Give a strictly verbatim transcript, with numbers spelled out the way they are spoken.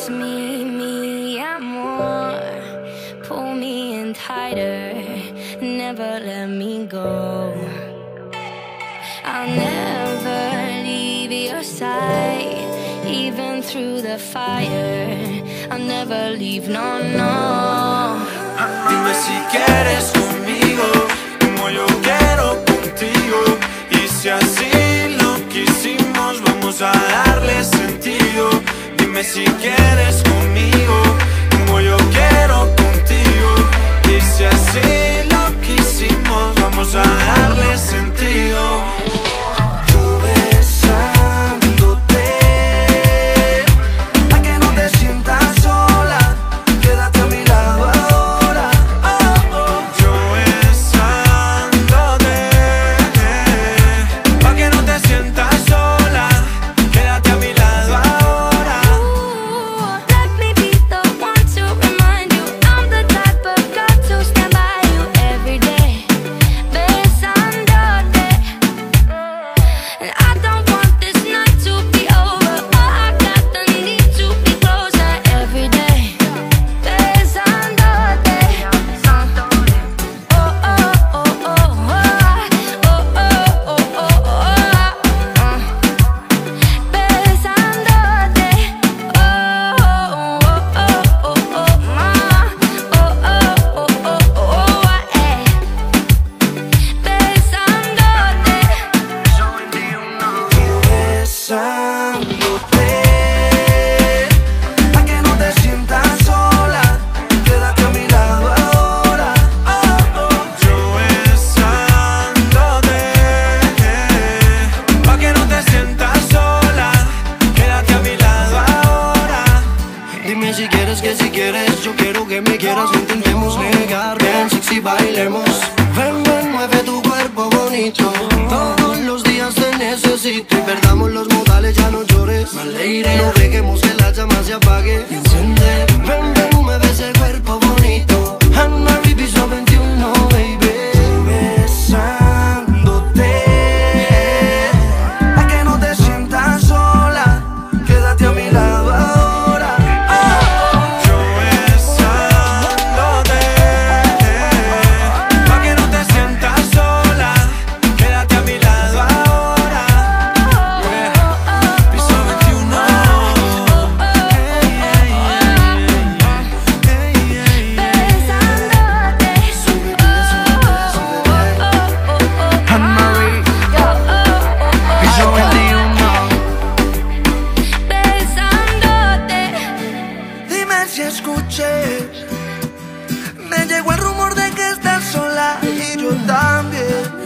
Kiss me, mi amor. Pull me in tighter. Never let me go. I'll never leave your side. Even through the fire, I'll never leave, no, no. Dime si quieres conmigo, como yo quiero contigo. Y si así lo quisimos, vamos a darle sentido. Dime si quieres conmigo, como yo quiero contigo. Y si así lo quisimos, vamos a darle sentido. Me llegó el rumor de que estás sola y yo también.